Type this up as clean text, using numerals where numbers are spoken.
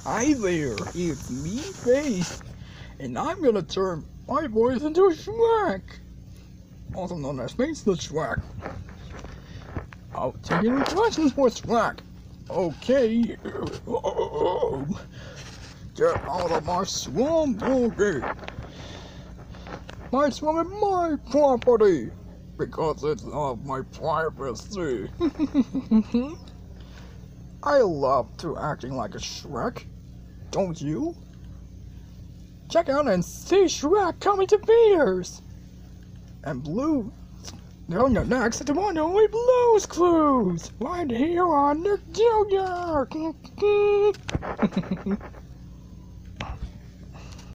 Hi there, it's me, Faith, and I'm gonna turn my voice into Shrek, also known as Face the Shrek. I'll take any questions for Shrek. Okay. Get out of my swamp, okay? My swamp is my property, because it's of my privacy. I love to acting like a Shrek. Don't you? Check out and see Shrek coming to theaters! And Blue, on the next one only Blue's Clues! Right here on the Junior!